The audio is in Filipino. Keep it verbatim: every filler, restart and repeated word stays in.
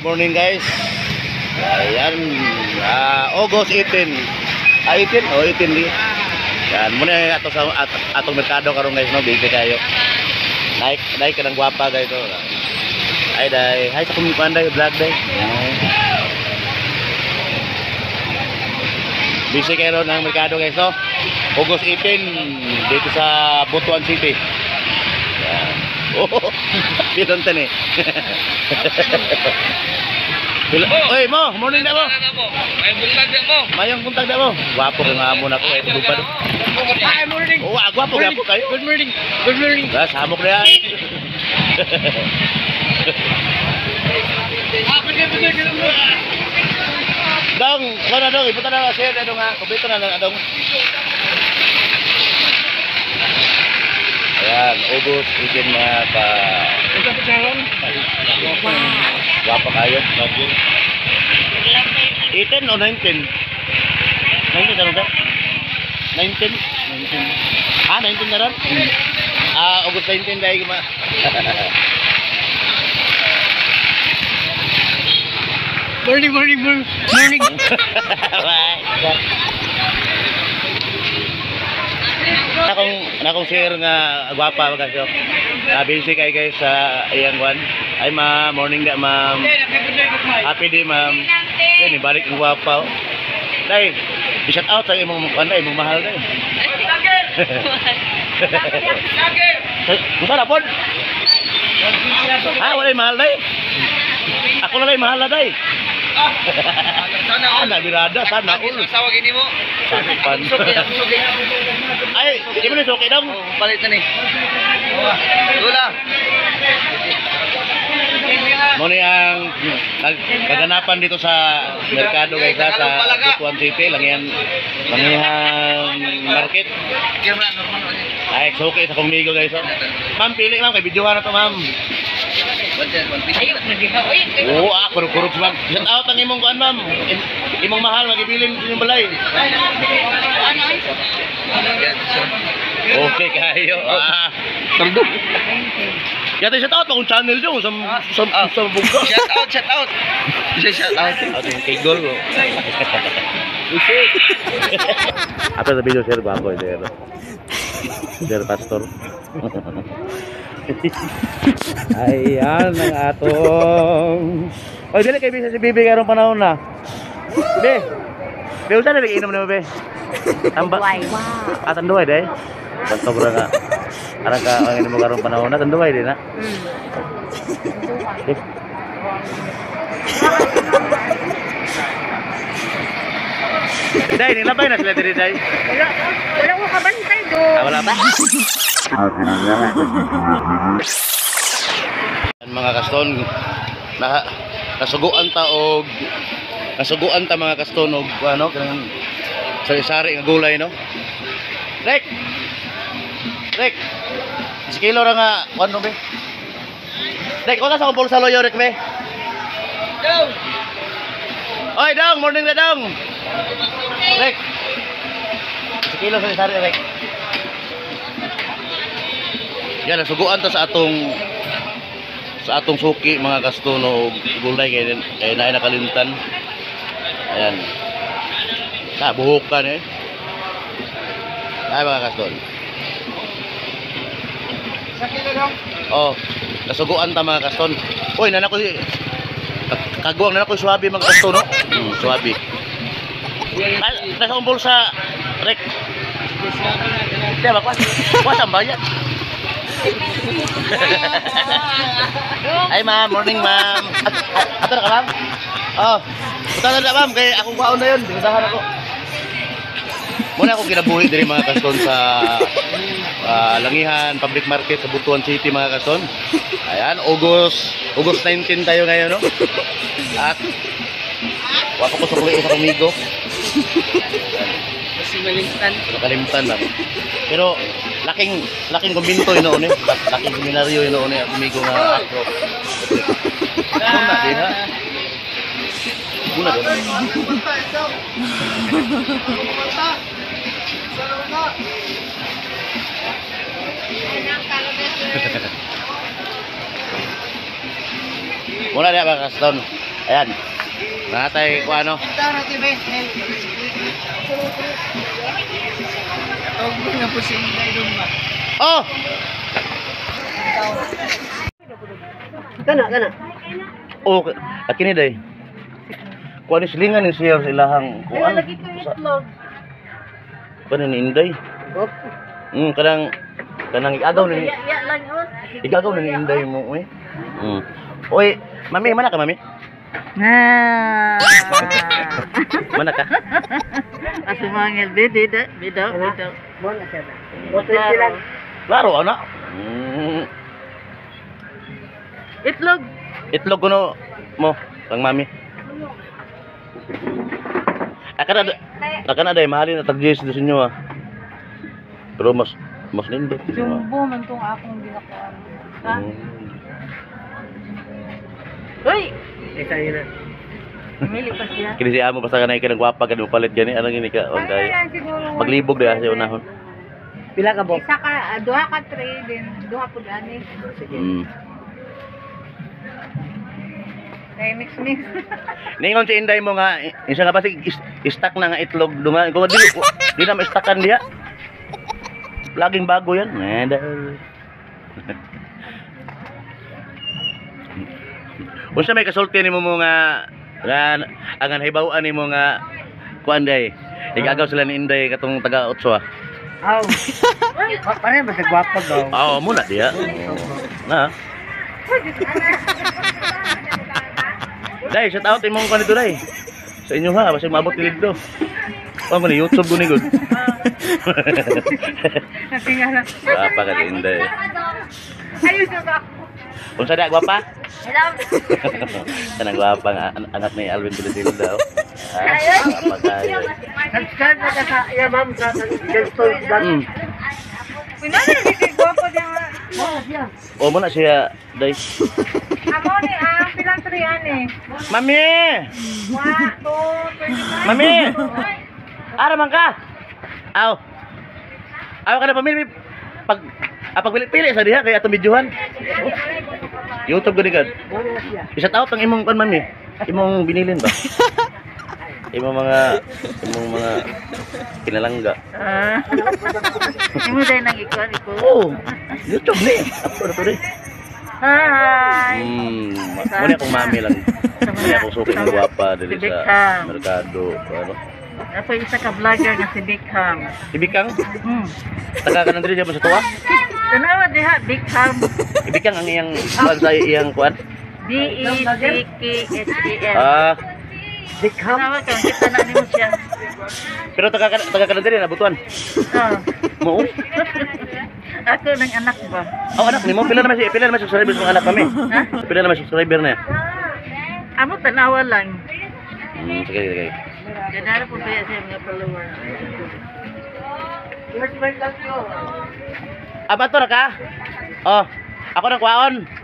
Morning guys. Ayan, uh, August eighteen. Ah, eighteen? Oh, eighteen di. Yan, muna ato sa at, atong merkado karon guys, no, busy kayo. Naik, naik ka ng gwapa guys, oh. Ay day, hay sa kumipan day, vlog day. Busy kayo ng merkado guys, no. August eighteen dito sa Butuan City. Yan. Oh, pinuntan eh. Oy mo, morning na mo. May buntag na mo. Mayong buntag na mo. Gwapo ka nga muna ko eh, tubad. Hi, morning. Oh, ah, gwapo gwapo kayo. Good morning. Good morning. Ba, samok na yan. Dong, ko na dong, ibutan na share na dong ha. Kumpleto na na dong. Ayan, August eighteen mga ka... Ito po siya. Guwapa kayo. eighteen o nineteen? nineteen na rin ba? nineteen? nineteen. Ah, nineteen na rin? Ah, August nineteen dahil ma... Morning, morning, morning. Morning. Nakong nakong share nga gwapa guys. Na busy kay guys sa iyang one. Ay ma, morning da ma'am. Happy day ma'am. Yan ibalik ng gwapa. Dai, shout out sa imong kanday, imong mahal dai. Musa na pod? Ah, wala mahal dai. Ako na lang mahal na dai. Sana Ah, nabirada sana all. Sawa gini mo. Sakipan. Suki, suki. Ay, di mo ni suki dong. Oh, palit na ni. Dula. Mo ni ang kaganapan dito sa merkado guys ha, sa Butuan City, Langihan Langihan Market. Ay, suki sa kumigo guys. Oh. Ma'am, pili ma'am, kay videohan na to ma'am. Oo, ah, kurug-kurug ma'am. Shout out ang imong kuan ma'am. Im imong mahal magibilin sa inyong balay. Okay kayo. Ah, sardog. Yata shout out akong channel dyan sa sa sa buga. Shout out, shout out. Shout out. Ating kay Gol. Apa sa video share ba ako ito? Share pastor. Ayan ang atong. Oy, dili kay bisa si Bibi karong panahon na. Be. Be usa na inom na be. Tamba. Wow. Atan duay day. Tanto bra nga. Arang ka ang inom karong panahon na tan duay din na. Hmm. Day, nilabay na sila diri day. Wala, wala ko kabantay do. Ah, wala pa. Mga kaston na nasuguan ta og nasuguan ta mga kaston og ano kanang sari-sari nga gulay no. Rek. Rek. Sikilo ra nga ano be? Rek, wala sa akong bulsa loyo rek be. Dong. Oy, dong, morning na dong. Rek. Sikilo sari-sari rek. Yan, nasuguan ta sa atong sa atong suki mga kaston o gulay kay kay naay nakalimtan. Ayan. Na buhukan eh. Ay mga kaston. Oh, nasuguan ta mga kaston. Oy, nana ko si kagwang nana ko suwabi mga kaston no. Hmm, suwabi. Ay, nasa umbol sa rek. Diba, kwas? Kwas ang bayan. Ay ma'am, morning ma'am. At, at, ato na ka ma'am? Oh, punta na na ma'am, kaya akong kaon na yun, dinudahan ako. Muna akong kinabuhi din mga kaston sa uh, Langihan Public Market sa Butuan City mga kaston. Ayan, August August nineteen tayo ngayon no. At wako ko sukli sa kumigo. Kalimtan. Kalimtan lang. Pero laking laking kumbinto yun noon eh. Laking seminaryo yun noon eh. Kumigo nga afro. Muna din ha. Muna din. Muna dia mga kaston. Ayan. Natay ko ano. Tara, tibe. Tawag mo nga po si Inday doon ba? Oh! Kana, kana. Oh, akini day. Kuan ni silingan ni siya sa ilahang kuan. Lagi ko itlog. Kuan ni Inday. Hmm, kanang kanang igagaw ni Ya, ya lang oh. igagaw ni Inday mo eh. Hmm. Oy, mami, mana ka mami? Ah. Mana ka? Asumangil bida, bida, bida. Bona siya. Klaro ana. Hmm. Itlog. Itlog kuno mo kang mami. Akan ada akan ada yang mahalin na tag-J S sa inyo ah. Pero mas mas nindot. Jumbo man tong akong ginakuan. Ha? Hmm. Uy, Isa yun na. mili pa siya. Kini si amo basta kanay ka nagwapa ka palit gani anong ini ka on day. siguro. Maglibog dia sa unahon. Pila ka, Bob? Isa ka, ah, duha ka tray din, duha pud ani. Hmm. Kay mix mix. Ningon si Inday mo nga isa nga basig istak na nga itlog duma ko di di na ma-stackan diha. Laging bago yan. Eh, dahil... Unsa may kasulti nimo mo nga nga angan hibaw-an nimo nga kuan day. Igagaw sila ni Inday katong taga Otso ah. Aw. Pare ba sa gwapo daw? Oo, muna diya. Na. Day, shout out imong kuan dito day. Sa inyo ha, basta maabot ni dito. Oh, mo ni YouTube guni gud. Natingala. Apa ka Inday? Ayos na ba? Unsa da gwapa? Hello. Kanang gwapa nga an- anak ni Alvin Pilipino daw. Ah, Ayos. apa kayo? Nag-start na ka sa iya, ma'am, sa ganito. Hmm. Pinano ni gwapo diya. O mo na siya day. Amo ni ah pilang tray ani. Mami! One, two, three. Mami! Ara man ka. Aw. Aw ka na pamilya pag ah, pag pili sa diha kay atong videohan. YouTube gud gud. Isa taot ang imong kan mami. Imong binilin ba? Imong mga imong mga kinalangga. Ah. Imo dai nang ikuan iko. Oh, YouTube ni. Apa to rin? Hi. Hmm, muna akong mami lang. Muna akong suki ng guwapa dili Si sa Beckham. merkado. Ano? Ako isa ka vlogger nga si Beckham. Ibikang, Hmm. taga ka nang dili sa tuwa. Tanawa diha Beckham. Ibikang ang iyang kuan sa iyang kuan. D E C K H E M. Ah, Dikham. Tanawa ka kita na nimo siya. pero taga ka taga ka nang dili nabutuan. Oh. Mo. Ako ng anak ba? Oh, anak nimo pila naman si pila naman subscribers ng anak kami. Ha? Pila naman subscriber na. Amo tanawa lang. Hmm, sige sige. Ganara po kaya siya mga follower. Let's break lang yun. Aba to ra ka? Oh, ako nang kuwaon.